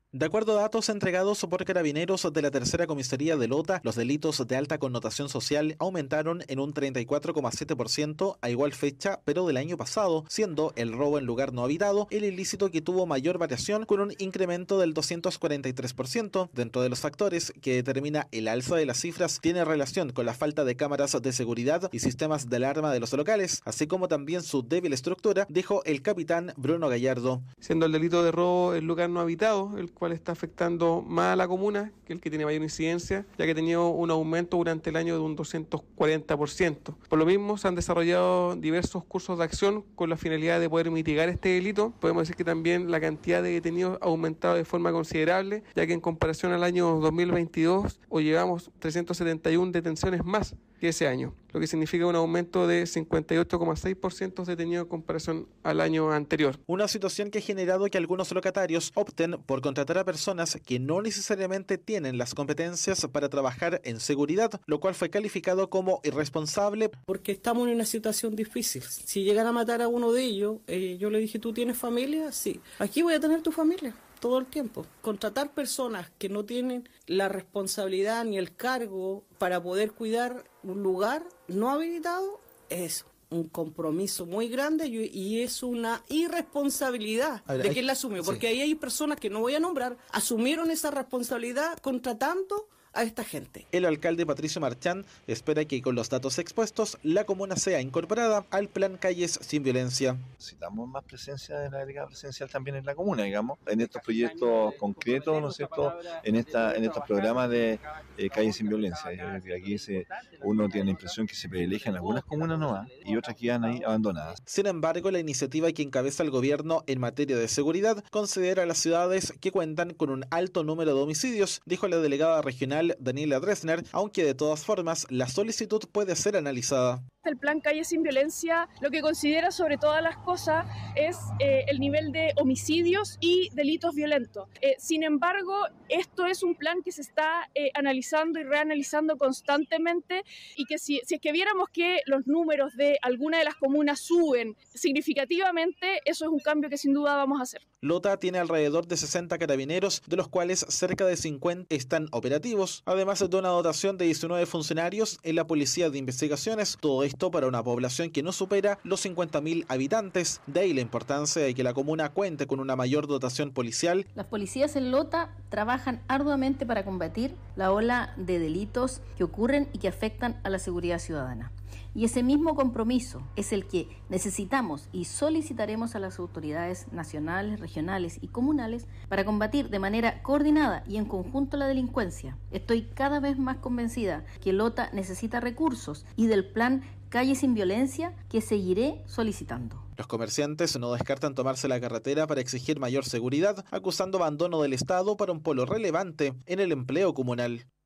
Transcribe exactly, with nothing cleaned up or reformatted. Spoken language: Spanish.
De acuerdo a datos entregados por carabineros de la tercera comisaría de Lota, los delitos de alta connotación social aumentaron en un treinta y cuatro coma siete por ciento a igual fecha, pero del año pasado, siendo el robo en lugar no habitado el ilícito que tuvo mayor variación con un incremento del doscientos cuarenta y tres por ciento. Dentro de los factores que determina el alza de las cifras tiene relación con la falta de cámaras de seguridad y sistemas de alarma de los locales, así como también su débil estructura, dijo el capitán Bruno Gallardo. Siendo el delito de robo en lugar no habitado, el cual está afectando más a la comuna, que el que tiene mayor incidencia, ya que ha tenido un aumento durante el año de un doscientos cuarenta por ciento. Por lo mismo, se han desarrollado diversos cursos de acción con la finalidad de poder mitigar este delito. Podemos decir que también la cantidad de detenidos ha aumentado de forma considerable, ya que en comparación al año dos mil veintidós, hoy llevamos trescientas setenta y una detenciones más que ese año, lo que significa un aumento de cincuenta y ocho coma seis por ciento detenidos en comparación al año anterior. Una situación que ha generado que algunos locatarios opten por contratar a personas que no necesariamente tienen las competencias para trabajar en seguridad, lo cual fue calificado como irresponsable. Porque estamos en una situación difícil. Si llegan a matar a uno de ellos, eh, yo le dije, ¿tú tienes familia? Sí. Aquí voy a tener tu familia todo el tiempo. Contratar personas que no tienen la responsabilidad ni el cargo para poder cuidar un lugar no habilitado es un compromiso muy grande y es una irresponsabilidad ver, de quien la asumió, porque sí. Ahí hay personas que no voy a nombrar, asumieron esa responsabilidad contratando a esta gente. El alcalde Patricio Marchán espera que con los datos expuestos la comuna sea incorporada al plan Calles sin Violencia. Necesitamos más presencia de la delegada presidencial también en la comuna, digamos, en estos proyectos concretos, ¿no es cierto?, en esta en estos programas de eh, Calles sin Violencia. Yo creo que aquí se, uno tiene la impresión que se privilegian algunas comunas nomás y otras quedan ahí abandonadas. Sin embargo, la iniciativa que encabeza el gobierno en materia de seguridad considera a las ciudades que cuentan con un alto número de homicidios, dijo la delegada regional Daniela Dresner, aunque de todas formas la solicitud puede ser analizada. El plan Calles sin Violencia lo que considera sobre todas las cosas es eh, el nivel de homicidios y delitos violentos. Eh, sin embargo, esto es un plan que se está eh, analizando y reanalizando constantemente y que si, si es que viéramos que los números de alguna de las comunas suben significativamente, eso es un cambio que sin duda vamos a hacer. Lota tiene alrededor de sesenta carabineros, de los cuales cerca de cincuenta están operativos, además de una dotación de diecinueve funcionarios en la Policía de Investigaciones, todo esto para una población que no supera los cincuenta mil habitantes. De ahí la importancia de que la comuna cuente con una mayor dotación policial. Las policías en Lota trabajan arduamente para combatir la ola de delitos que ocurren y que afectan a la seguridad ciudadana. Y ese mismo compromiso es el que necesitamos y solicitaremos a las autoridades nacionales, regionales y comunales para combatir de manera coordinada y en conjunto la delincuencia. Estoy cada vez más convencida que Lota necesita recursos y del plan Calles sin Violencia que seguiré solicitando. Los comerciantes no descartan tomarse la carretera para exigir mayor seguridad, acusando abandono del Estado para un polo relevante en el empleo comunal.